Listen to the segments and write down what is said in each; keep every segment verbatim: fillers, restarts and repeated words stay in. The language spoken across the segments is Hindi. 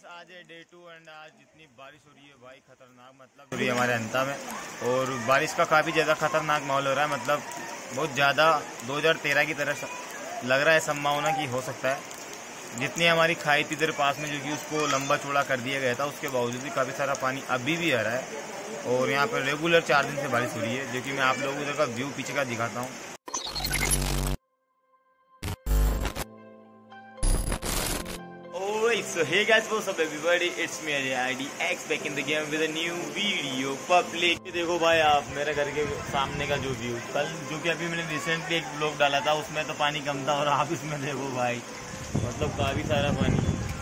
आज है डे टू एंड आज जितनी बारिश हो रही है भाई खतरनाक मतलब हो रही है हमारे अंता में। और बारिश का काफ़ी ज़्यादा खतरनाक माहौल हो रहा है, मतलब बहुत ज़्यादा दो हज़ार तेरह की तरह लग रहा है, संभावना की हो सकता है। जितनी हमारी खाई थी इधर पास में जो कि उसको लंबा चौड़ा कर दिया गया था, उसके बावजूद भी काफ़ी सारा पानी अभी भी आ रहा है। और यहाँ पर रेगुलर चार दिन से बारिश हो रही है, जो कि मैं आप लोगों को इधर का व्यू पीछे का दिखाता हूँ। So hey guys, what's up everybody? It's me I D X back in the game with a new video public। देखो भाई आप मेरे घर के सामने का जो व्यू, कल जो कि अभी मैंने रिसेंटली एक ब्लॉग डाला था उसमें तो पानी कम था, और आप इसमें देखो भाई मतलब काफी सारा पानी।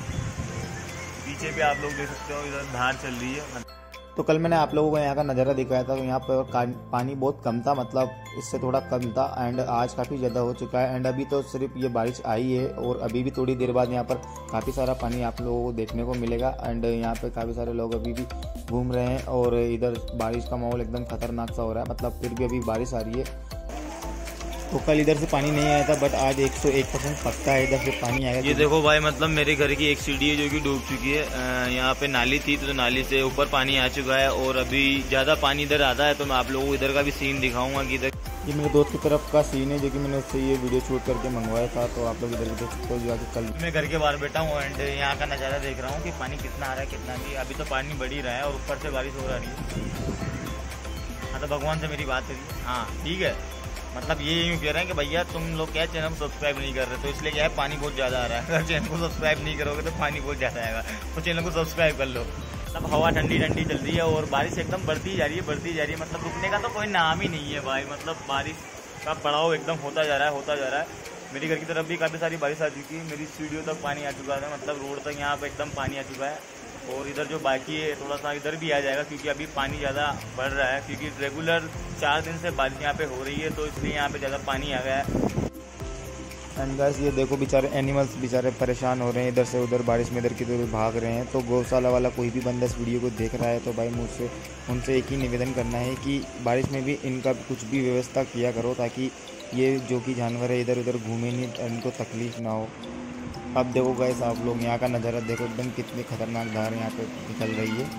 पीछे भी आप लोग देख सकते हो इधर धार चल रही है। तो कल मैंने आप लोगों को यहाँ का नज़ारा दिखाया था, तो यहाँ पर पानी बहुत कम था, मतलब इससे थोड़ा कम था। एंड आज काफ़ी ज़्यादा हो चुका है। एंड अभी तो सिर्फ ये बारिश आई है और अभी भी थोड़ी देर बाद यहाँ पर काफ़ी सारा पानी आप लोगों को देखने को मिलेगा। एंड यहाँ पे काफ़ी सारे लोग अभी भी घूम रहे हैं और इधर बारिश का माहौल एकदम खतरनाक सा हो रहा है, मतलब फिर भी अभी बारिश आ रही है। तो कल इधर से पानी नहीं आया था, बट आज एक सौ एक परसेंट पक्का है इधर से पानी आएगा। ये देखो भाई मतलब मेरे घर की एक सीढ़ी है जो कि डूब चुकी है। यहाँ पे नाली थी तो नाली से ऊपर पानी आ चुका है, और अभी ज़्यादा पानी इधर आता है। तो मैं आप लोगों को इधर का भी सीन दिखाऊंगा कि इधर ये मेरे दोस्त की तरफ का सीन है जो कि मैंने उससे ये वीडियो शूट करके मंगवाया था। तो आप लोग इधर भी देख सकते हो जाके। कल मैं घर के बाहर बैठा हूँ एंड यहाँ का नज़ारा देख रहा हूँ कि पानी कितना आ रहा है कितना नहीं। अभी तो पानी बढ़ ही रहा है और ऊपर से बारिश हो रही है। हाँ तो भगवान से मेरी बात करिए। हाँ ठीक है, मतलब ये यूँ कह रहे हैं कि भैया तुम लोग क्या चैनल को सब्सक्राइब नहीं कर रहे, तो इसलिए क्या है पानी बहुत ज़्यादा आ रहा है। अगर चैनल को सब्सक्राइब नहीं करोगे तो पानी बहुत ज़्यादा आएगा, तो चैनल को सब्सक्राइब कर लो। मतलब हवा ठंडी ठंडी चल रही है और बारिश एकदम बढ़ती जा रही है बढ़ती जा रही है, मतलब रुकने का तो कोई नाम ही नहीं है भाई। मतलब बारिश का पड़ाव एकदम होता जा रहा है होता जा रहा है। मेरी घर की तरफ भी काफ़ी सारी बारिश आ चुकी है, मेरी सीढ़ियों तक पानी आ चुका है, मतलब रोड तक यहाँ पर एकदम पानी आ चुका है। और इधर जो बाकी है थोड़ा सा इधर भी आ जाएगा, क्योंकि अभी पानी ज़्यादा बढ़ रहा है, क्योंकि रेगुलर चार दिन से बारिश यहाँ पे हो रही है, तो इसलिए यहाँ पे ज़्यादा पानी आ गया है। एंड गाइस ये देखो बेचारे एनिमल्स बेचारे परेशान हो रहे हैं, इधर से उधर बारिश में इधर की इधर भाग रहे हैं। तो गौशाला वाला कोई भी बंदा इस वीडियो को देख रहा है तो भाई मुझसे उनसे एक ही निवेदन करना है कि बारिश में भी इनका कुछ भी व्यवस्था किया करो, ताकि ये जो कि जानवर है इधर उधर घूमे नहीं, इनको तकलीफ ना हो। अब देखो गाइस आप लोग यहाँ का नज़ारा देखो, एकदम कितनी खतरनाक धार यहाँ पे निकल रही है।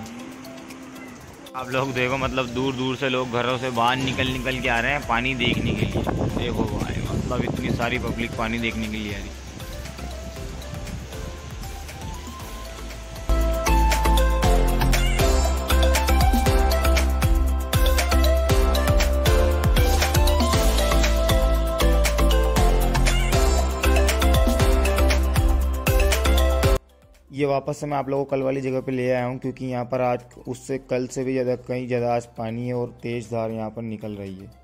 आप लोग देखो मतलब दूर दूर से लोग घरों से बाहर निकल निकल के आ रहे हैं पानी देखने के लिए। देखो भाई मतलब इतनी सारी पब्लिक पानी देखने के लिए आ रही है। ये वापस से मैं आप लोगों को कल वाली जगह पे ले आया हूँ, क्योंकि यहाँ पर आज उससे कल से भी ज़्यादा कहीं ज़्यादा आज पानी है और तेज़ धार यहाँ पर निकल रही है।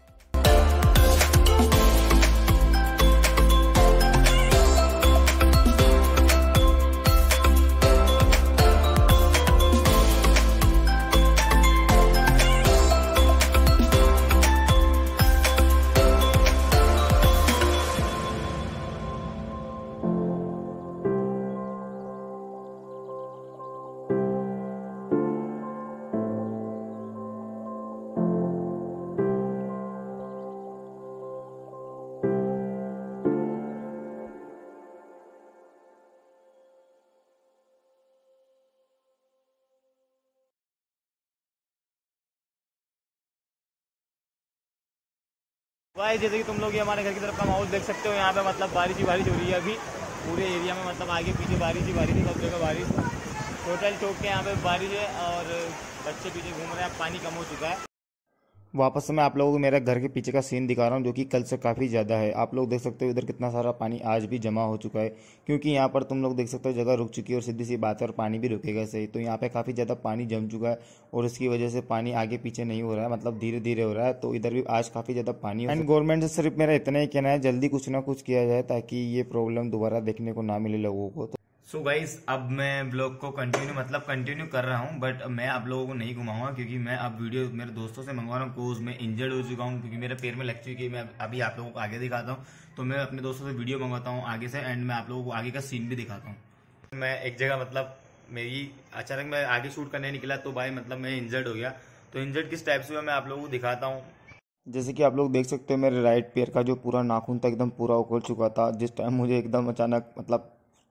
भाई जैसे कि तुम लोग ये हमारे घर की तरफ का माहौल देख सकते हो, यहाँ पे मतलब बारिश ही बारिश हो रही है अभी पूरे एरिया में, मतलब आगे पीछे बारिश ही बारिश है, सब जगह बारिश। टोटल चौक के यहाँ पे बारिश है और बच्चे पीछे घूम रहे हैं, पानी कम हो चुका है। वापस से मैं आप लोगों को मेरे घर के पीछे का सीन दिखा रहा हूँ, जो कि कल से काफ़ी ज़्यादा है। आप लोग देख सकते हो इधर कितना सारा पानी आज भी जमा हो चुका है, क्योंकि यहाँ पर तुम लोग देख सकते हो जगह रुक चुकी है और सीधी सी बात है और पानी भी रुकेगा सही। तो यहाँ पे काफ़ी ज़्यादा पानी जम चुका है और इसकी वजह से पानी आगे पीछे नहीं हो रहा है, मतलब धीरे धीरे हो रहा है। तो इधर भी आज काफ़ी ज़्यादा पानी है। एंड गवर्नमेंट से सिर्फ मेरा इतना ही कहना है, जल्दी कुछ ना कुछ किया जाए ताकि ये प्रॉब्लम दोबारा देखने को ना मिले लोगों को। सो so गाइस अब मैं ब्लॉग को कंटिन्यू मतलब कंटिन्यू कर रहा हूँ, बट मैं आप लोगों को नहीं घुमाऊंगा, क्योंकि मैं अब वीडियो मेरे दोस्तों से मंगवा रहा हूँ। कोज मैं इंजर्ड हो चुका हूँ, क्योंकि मेरे पैर में लग चुकी है। मैं अभी आप लोगों को आगे दिखाता हूँ, तो मैं अपने दोस्तों से वीडियो मंगवाता हूँ आगे से, एंड मैं आप लोगों को आगे का सीन भी दिखाता हूँ। मैं एक जगह मतलब मेरी अचानक मैं आगे शूट करने निकला, तो भाई मतलब मैं इंजर्ड हो गया। तो इंजर्ड किस टाइप से मैं आप लोगों को दिखाता हूँ। जैसे कि आप लोग देख सकते हो मेरे राइट पैर का जो पूरा नाखून था एकदम पूरा उखड़ चुका था, जिस टाइम मुझे एकदम अचानक मतलब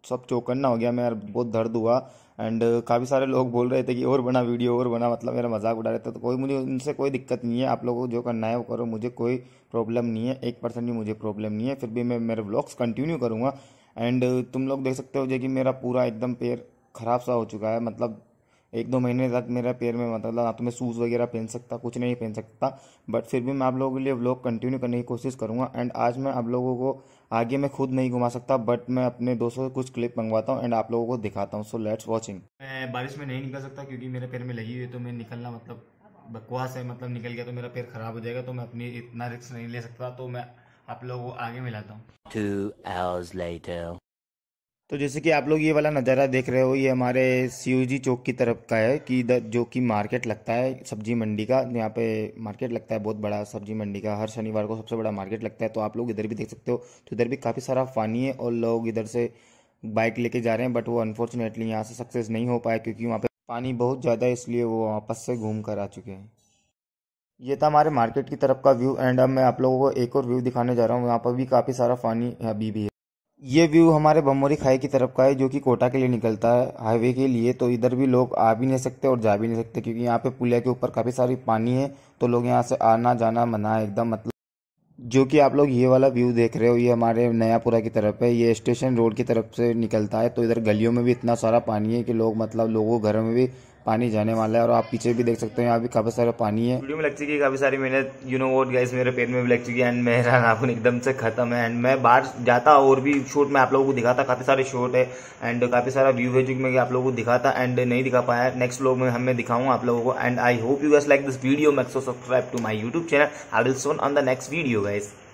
सब चौकन्ना हो गया मैं यार, बहुत दर्द हुआ। एंड काफ़ी सारे लोग बोल रहे थे कि और बना वीडियो और बना, मतलब मेरा मजाक उड़ा रहे थे। तो कोई मुझे उनसे कोई दिक्कत नहीं है, आप लोगों को जो करना है वो करो, मुझे कोई प्रॉब्लम नहीं है, एक परसेंट भी मुझे प्रॉब्लम नहीं है। फिर भी मैं मेरे व्लॉग्स कंटिन्यू करूँगा। एंड तुम लोग देख सकते हो जो कि मेरा पूरा एकदम पैर ख़राब सा हो चुका है, मतलब एक दो महीने तक मेरा पैर में मतलब ना तो मैं शूज़ वगैरह पहन सकता, कुछ नहीं पहन सकता। बट फिर भी मैं आप लोगों के लिए व्लॉग कंटिन्यू करने की कोशिश करूँगा। एंड आज मैं आप लोगों को आगे मैं खुद नहीं घुमा सकता, बट मैं अपने दोस्तों से कुछ क्लिप मंगवाता हूँ एंड आप लोगों को दिखाता हूँ। So let's watching. मैं बारिश में नहीं निकल सकता क्योंकि मेरे पैर में लगी हुई है, तो मैं निकलना मतलब बकवास है, मतलब निकल गया तो मेरा पैर खराब हो जाएगा, तो मैं अपनी इतना रिस्क नहीं ले सकता। तो मैं आप लोगों को आगे मिलाता हूँ। Two hours later. तो जैसे कि आप लोग ये वाला नज़ारा देख रहे हो, ये हमारे सीयूजी चौक की तरफ का है कि इधर जो कि मार्केट लगता है सब्जी मंडी का। यहाँ पे मार्केट लगता है बहुत बड़ा सब्जी मंडी का, हर शनिवार को सबसे बड़ा मार्केट लगता है। तो आप लोग इधर भी देख सकते हो, तो इधर भी काफ़ी सारा पानी है और लोग इधर से बाइक लेके जा रहे हैं, बट वो अनफॉर्चुनेटली यहाँ से सक्सेस नहीं हो पाए क्योंकि वहाँ पे पानी बहुत ज़्यादा है, इसलिए वो वापस से घूम कर आ चुके हैं। ये था हमारे मार्केट की तरफ का व्यू। एंड अब मैं आप लोगों को एक और व्यू दिखाने जा रहा हूँ, यहाँ पर भी काफ़ी सारा पानी अभी भी है। ये व्यू हमारे बमोरी खाई की तरफ का है जो कि कोटा के लिए निकलता है हाईवे के लिए। तो इधर भी लोग आ भी नहीं सकते और जा भी नहीं सकते क्योंकि यहाँ पे पुलिया के ऊपर काफ़ी सारी पानी है, तो लोग यहाँ से आना जाना मना है एकदम। मतलब जो कि आप लोग ये वाला व्यू देख रहे हो, ये हमारे नयापुरा की तरफ है, ये स्टेशन रोड की तरफ से निकलता है। तो इधर गलियों में भी इतना सारा पानी है कि लोग मतलब लोगों घरों में भी पानी जाने वाला है। और आप पीछे भी देख सकते हो, यहाँ भी काफ़ी सारा पानी है। वीडियो में लग चुकी है काफ़ी सारी मेहनत, यू नो व्हाट गाइस, मेरे पेट में भी लग चुकी है एंड मेरा नाखून एकदम से खत्म है। एंड मैं बाहर जाता और भी शॉट में आप लोगों को दिखाता, काफ़ी सारे शॉट है एंड काफ़ी सारा व्यू है जो कि मैं आप लोगों को दिखाता एंड नहीं दिखा पाया। नेक्स्ट व्लॉग में हमें दिखाऊंगा आप लोगों को। And I hope you guys like this video, make so subscribe to my YouTube channel. I will soon on the next video guys.